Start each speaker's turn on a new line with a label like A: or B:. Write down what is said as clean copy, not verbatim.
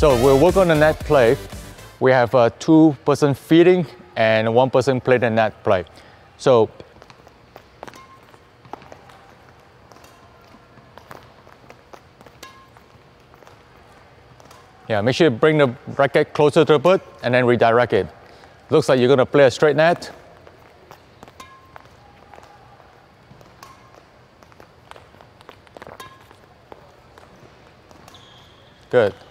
A: So we'll work on the net play. We have 2 person feeding and 1 person playing the net play. So yeah, make sure you bring the racket closer to the foot and then redirect it. Looks like you're going to play a straight net. Good.